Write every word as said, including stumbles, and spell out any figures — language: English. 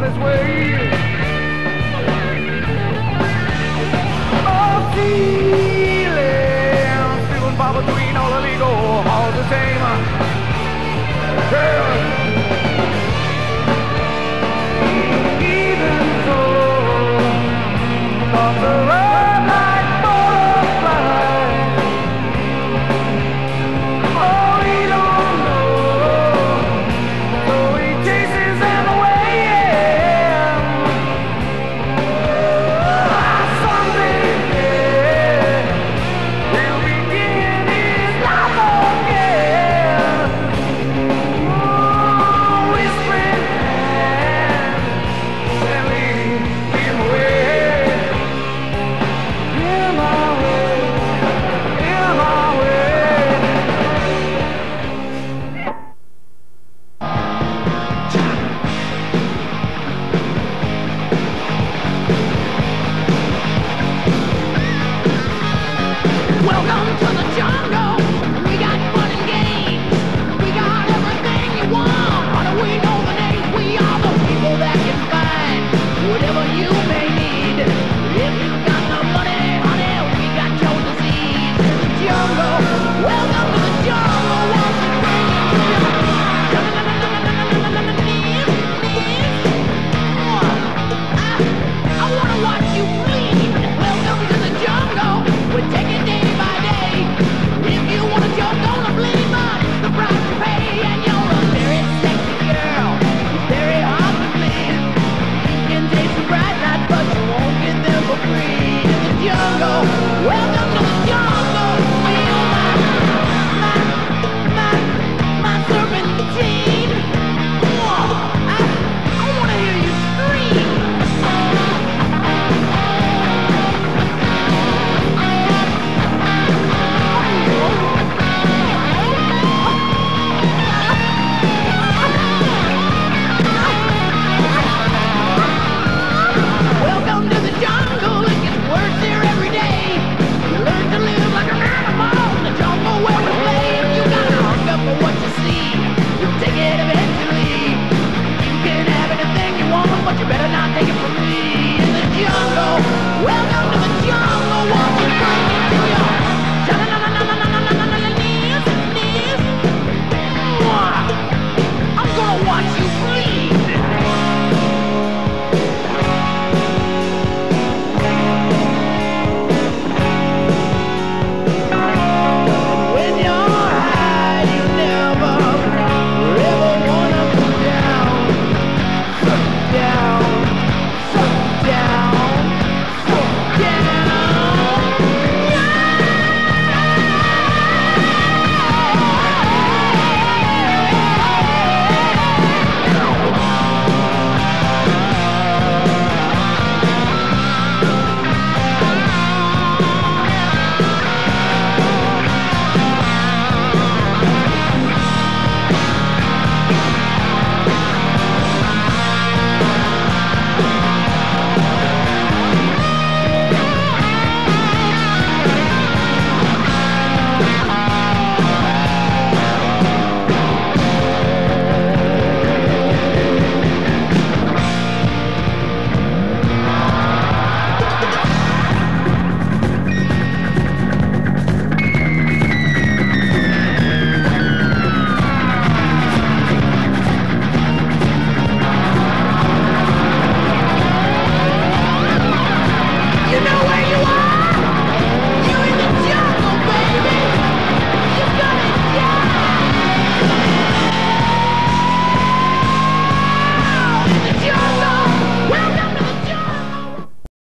its way. Oh, feelings, feeling far between all illegal, hard to tame. Yeah. Even so, thoughts are run like butterflies. Oh, we don't know, so he chases them away. Yeah. Someday, yeah, he'll begin his life again. Oh, whispering hands and leading him away. In my way, in my way. Welcome to the jungle. We got fun and games. We got everything you want. How do we know the names? We are the people that can find whatever you may need. If you got the money, honey, we got your disease. In the jungle. Welcome to the jungle. Won't we bring you to your I wanna watch you bleed. Welcome to the jungle. We take it day by day. If you want to jump, gonna bleed, but the price you pay, and you're a very sexy girl. It's very hard to please. You can taste the bright lights, but you won't get them for free. In the jungle, welcome to the jungle. Feel my, my, my, my serpentine. Whoa, I, I wanna hear you scream. Welcome to the jungle, it gets worse here every day. You learn to live like an animal in the jungle where we play. If you gotta hung up for what you see, you'll take it eventually. You can have anything you want, but you better not take it from